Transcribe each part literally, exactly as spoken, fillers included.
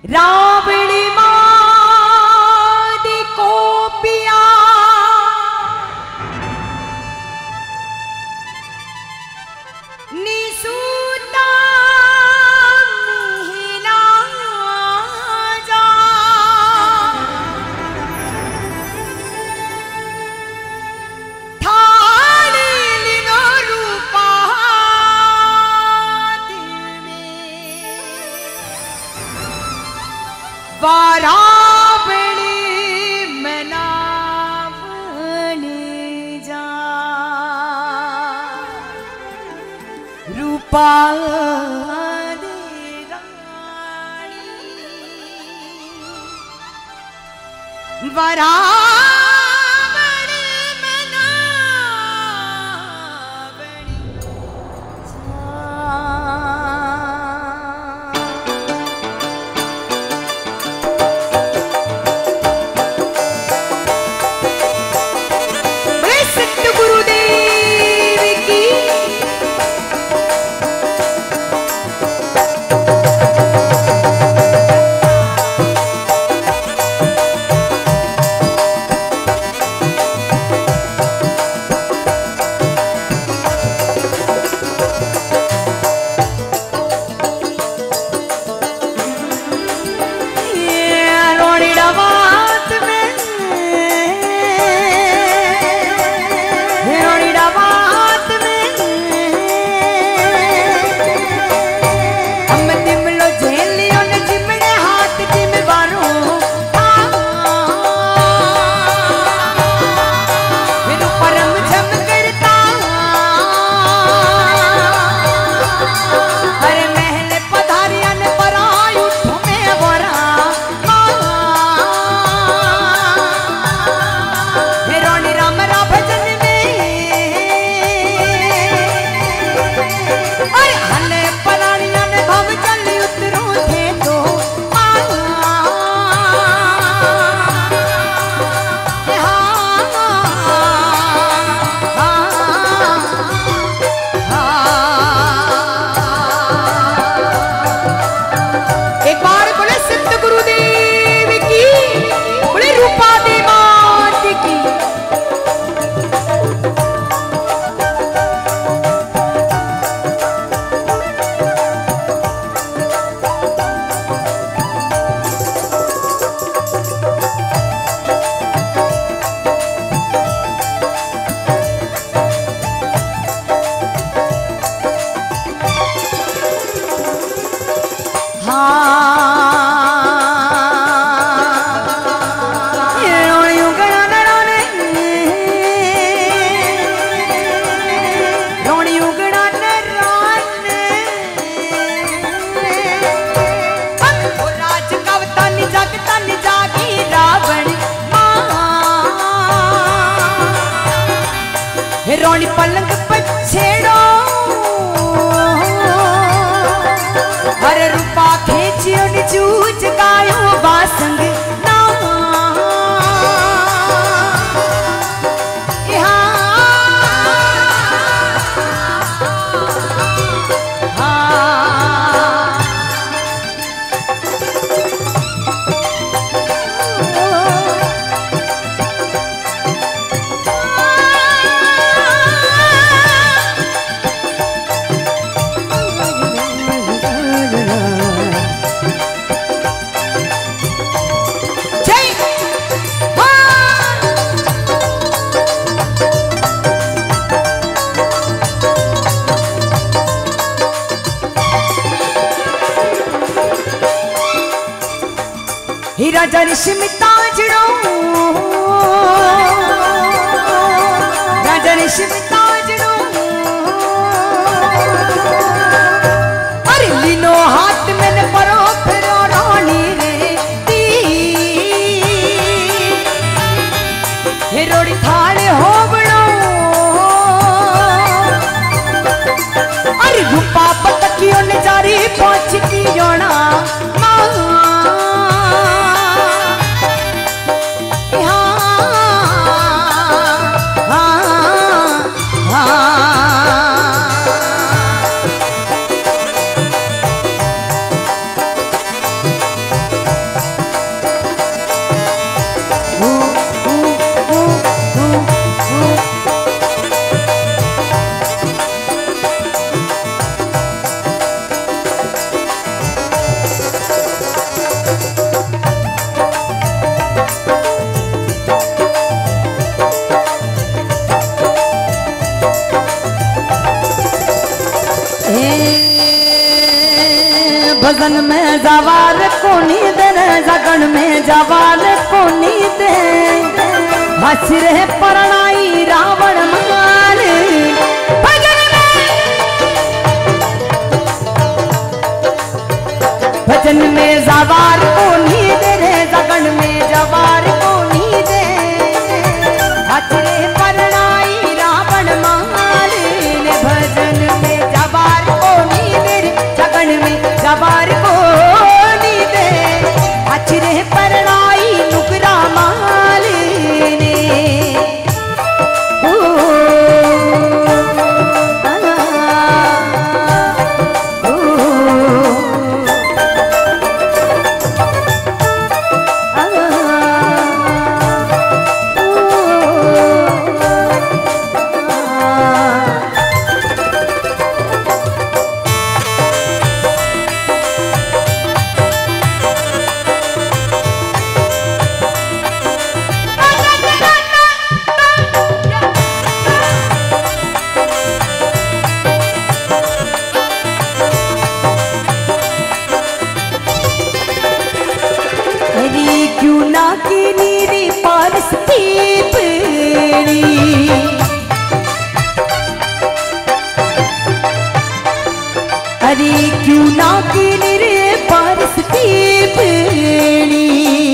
रावणी मादी को पिया निसूता मिहिना जा थाने लिनो रूपा दिल में वारावणी मनावने जा रूपा दे रानी वारावणी मनावने जा। रोनी पलंग पर छेड़ो हर रूपा खेचियो नि चूच गायो बासंग ना राजा ऋषि ताजड़ो राजा ऋषि ताजड़ो अरे लीनो हाथ में न परो फिरो रानी रे ती हे रोड़ी थाले हो बड़ो अरे रूपा पतकियों ने जारी पहुंच की जोड़ा भजन में जवार कोनी दे जगन में जवार कोनी दे हंस रहे परनाई रावण मार भजन में भजन में जवार कोनी दे जगन में जवार कोनी दे हंस रहे परनाई रावण मार भजन में जवार कोनी दे जगन में जवार कोनी दे अचरे परनाई नुकरा माल ने ओ क्यों ना की नीरी पारस पीपड़ी अरे क्यों ना की नीरे पारस पीपड़ी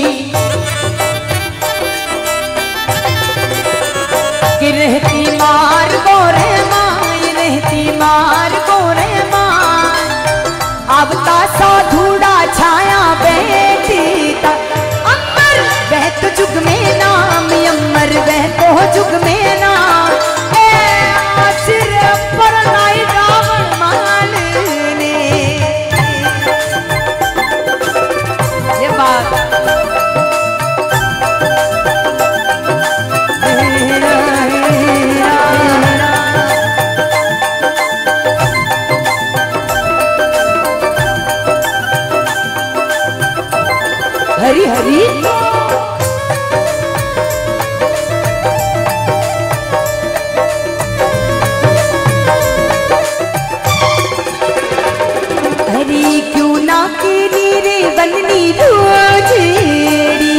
कि रहती मार गोरे माँ रहती मार गोरे माँ अब ता साधुड़ा छाया बेटी ता वह तो जुग में नाम अमर वह तो जुग में नाम सिर पर नाई रावण माल ने ये बात हरी हरी क्यों ना की नीरे बननी रोजेड़ी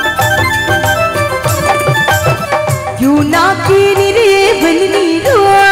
क्यों ना की नीरे बननी रो